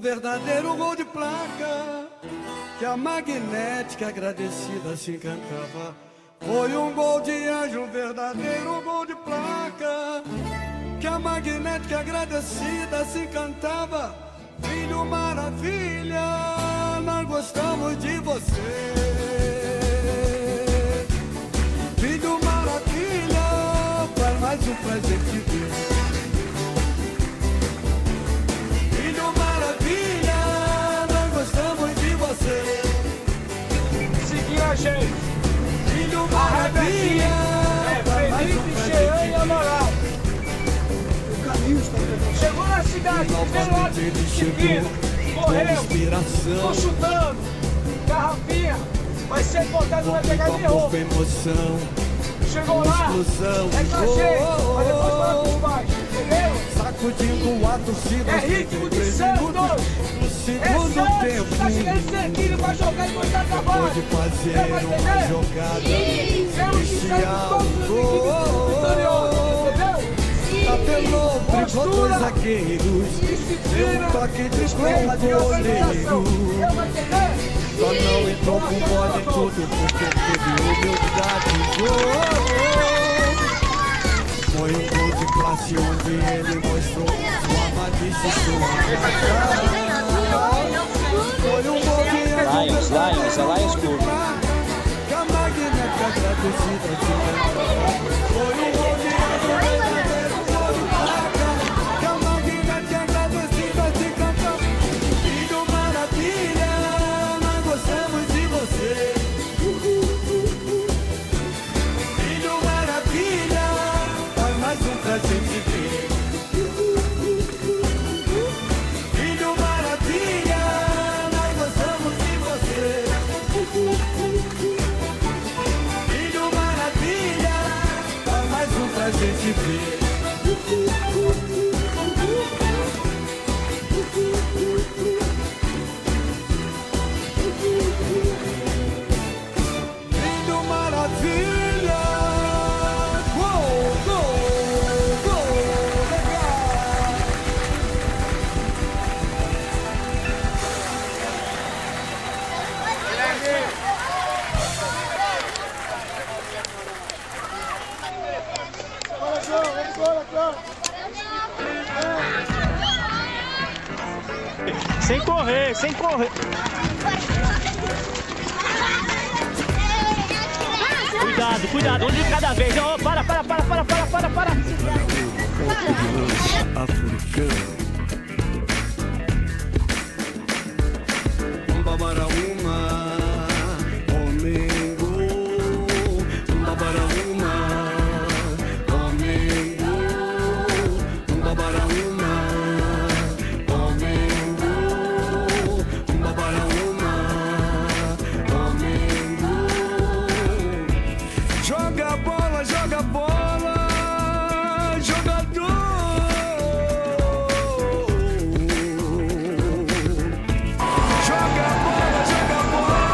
verdadeiro gol de placa que a magnética agradecida assim cantava. Foi um gol de anjo, um verdadeiro gol de placa que a magnética agradecida assim cantava. Filho maravilha, nós gostamos de você. Filho maravilha, faz mais um presente ver. Filho maravilha, nós gostamos de você. Seguiu a gente. Filho maravilha, Felipe, Jean e Amaral. Chegou na cidade, novamente ele chegou com inspiração. tô chutando, garrafinha, vai ser importante, não vai pegar nem roupa. Emoção, chegou lá, explosão, exagero, mas depois fala com os pais, entendeu? sacudindo a torcida. É ritmo de Santos, no segundo tempo, tá chegando cerquinho pra jogar e botar trabalho. pode fazer uma jogada especial. Apelou, brigou com os zagueiros, deu um toque de goleiro. Só não entrou com bola em tudo porque teve humildade. Foi um gol de classe onde ele mostrou sua malícia e sua maldade. Foi um gol de Lions Club. que a magnética agradecida se cantava. Foi um gol de Sem correr. Cuidado, um de cada vez. Oh, para. Africano. Babaraúma, Omengo, Babaraúma, Omengo, Babaraúma, Omengo, Babaraúma, Omengo. Joga bola, jogador. Joga bola,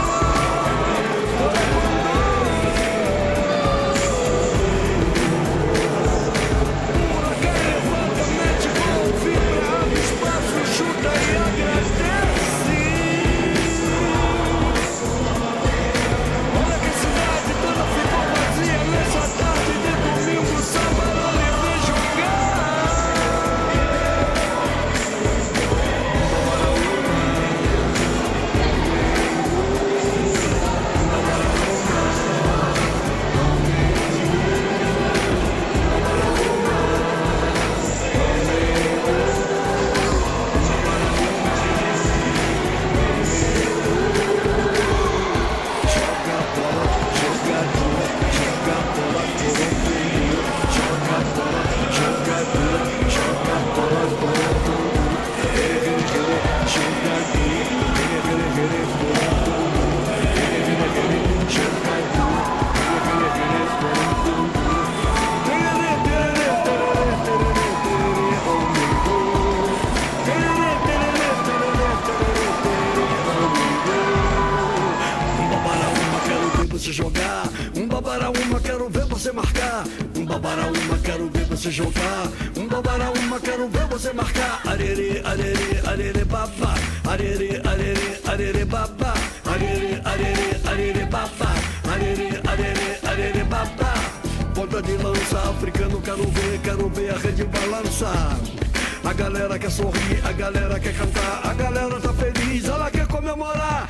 você jogar. Babaraúma, quero ver você marcar. Babaraúma, quero ver você jogar. Babaraúma, quero ver você marcar. Arere, arere, arere, babá. Arere, arere, arere, babá. Arere, arere, arere, babá. Arere, arere, arere, babá. Ponta de lança, africano, quero ver a rede balançar. A galera quer sorrir, a galera quer cantar, a galera tá feliz, ela quer comemorar.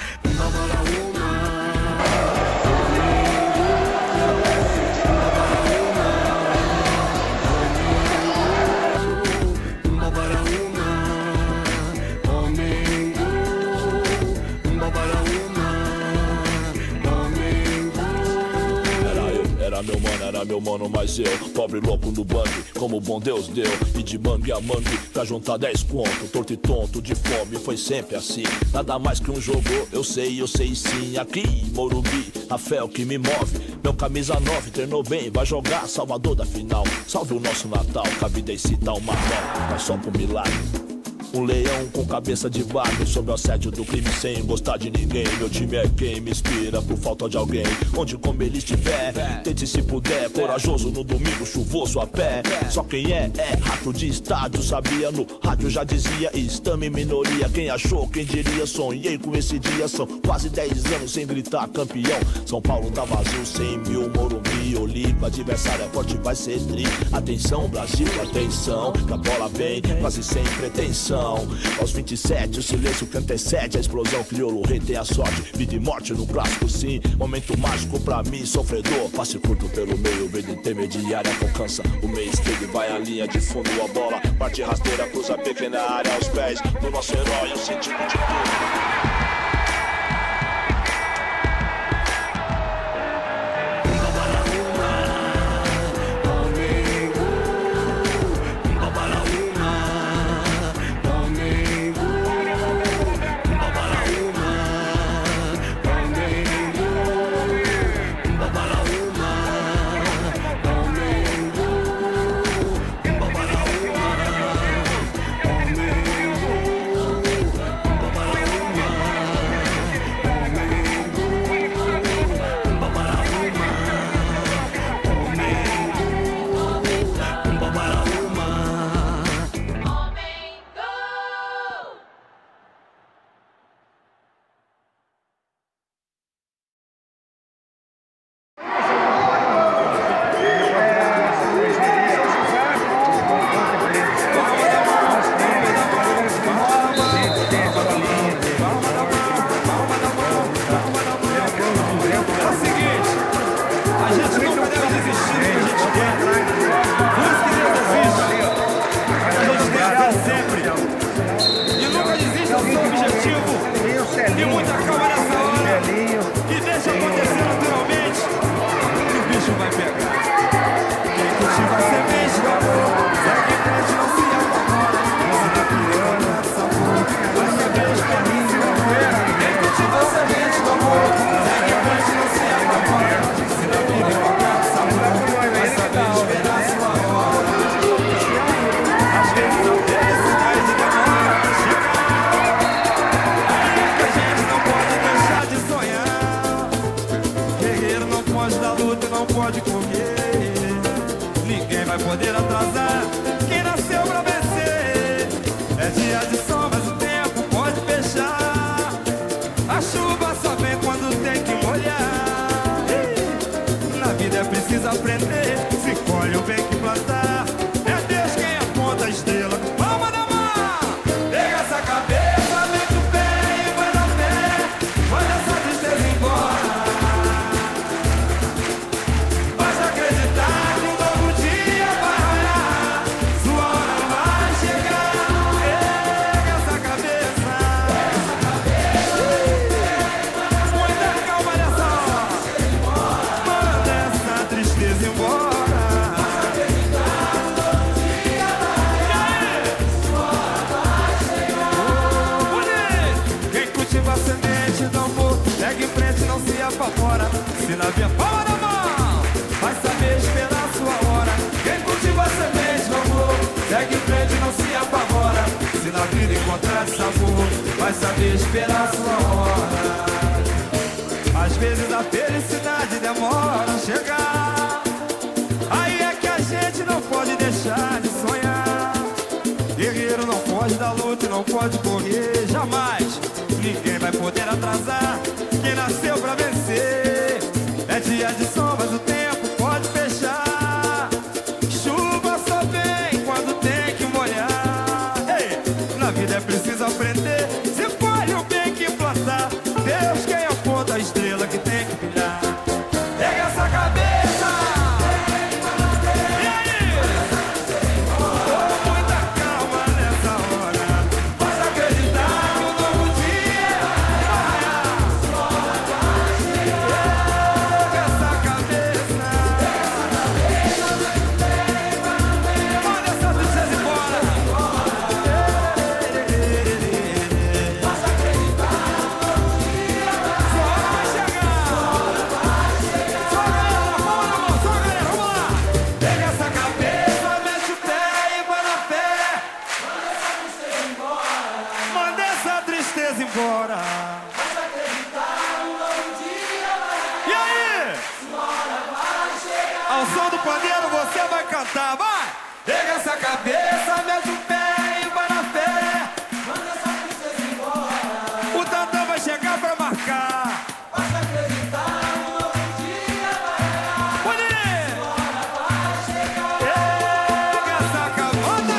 Era meu mano, mas eu, pobre louco no bang, como o bom Deus deu. E de mangue a mangue, pra juntar 10 conto, torto e tonto de fome, foi sempre assim. Nada mais que um jogo, eu sei sim. Aqui, Morumbi, a fé é o que me move. Meu camisa 9 treinou bem, vai jogar Salvador da final. Salve o nosso Natal, que a vida excita uma mão, mas só pro milagre. Um leão com cabeça de barro, sob o assédio do crime sem gostar de ninguém. Meu time é quem me inspira por falta de alguém. Onde como ele estiver, tente se puder. Corajoso no domingo, chuvoso a pé. Só quem é rato de estádio. Sabia no rádio, já dizia, estamos em minoria. Quem achou, quem diria, sonhei com esse dia. São quase 10 anos sem gritar campeão. São Paulo tá vazio, 100 mil, Morumbi, Olímpia. Adversário é forte, vai ser tri. Atenção Brasil, atenção, que a bola vem quase sem pretensão. Aos 27, o silêncio que antecede a explosão. Crioulo, rei tem a sorte, vida e morte no clássico sim. Momento mágico pra mim, sofredor. Passe curto pelo meio, vida intermediária alcança o meio esquerdo, vai a linha de fundo. A bola parte rasteira, cruza pequena área aos pés do nosso herói, o sentido de tudo. Vai saber esperar sua hora. Às vezes a a felicidade demora a chegar. Aí é que a gente não pode deixar de sonhar. Guerreiro não pode dar luta e não pode correr jamais. Ninguém vai poder atrasar quem nasceu pra vencer. É dia de sol, mas o tempo pode fechar. Chuva só vem quando tem que molhar. Ei, na vida é preciso aprender. Se colhe o bem que plantar. Deus quem aponta a estrela que tem que brilhar. Pega essa cabeça. E aí? Com muita calma nessa hora. Pode acreditar que um novo dia vai raiar. Pega essa cabeça. Manda essa tristeza embora. Pode acreditar que um novo dia vai chegar. Só galera, palma na mão, só galera, vamos lá. Pega essa cabeça, mexe o pé e vai na fé. Manda essa tristeza embora. E aí? Ao som do pandeiro você vai cantar, vai! Pega essa cabeça, mexe o pé e vai na fé. O tantão vai chegar pra marcar. Pode ir! Pega essa cabeça.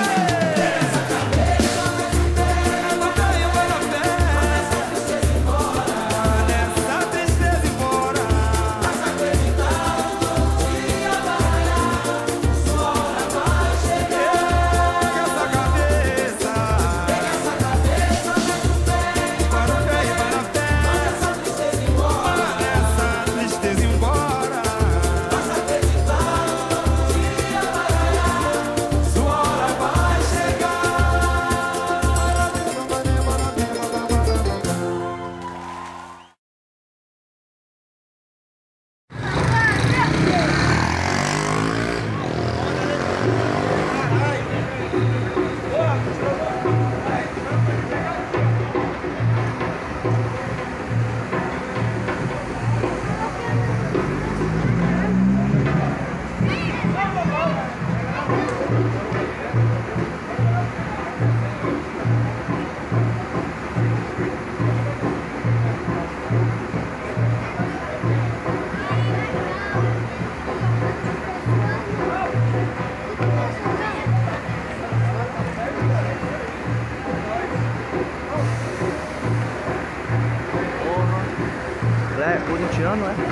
É corintiano, é?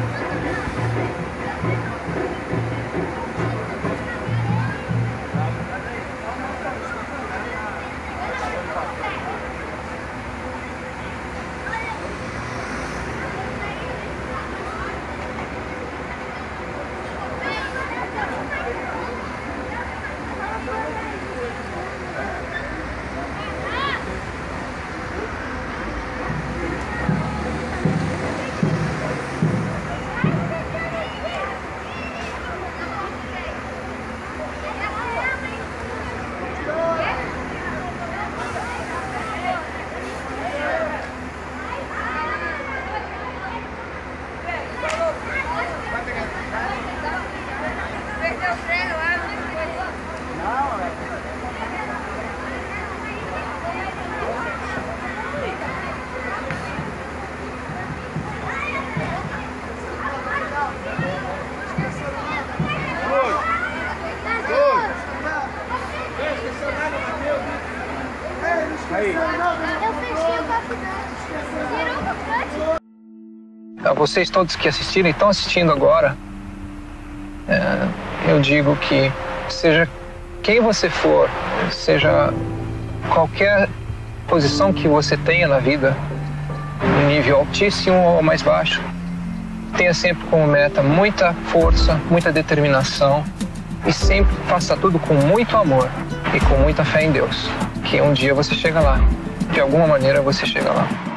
A vocês todos que assistiram e estão assistindo agora, eu digo que seja quem você for, seja qualquer posição que você tenha na vida, um nível altíssimo ou mais baixo, tenha sempre como meta muita força, muita determinação e sempre faça tudo com muito amor e com muita fé em Deus, que um dia você chega lá, de alguma maneira você chega lá.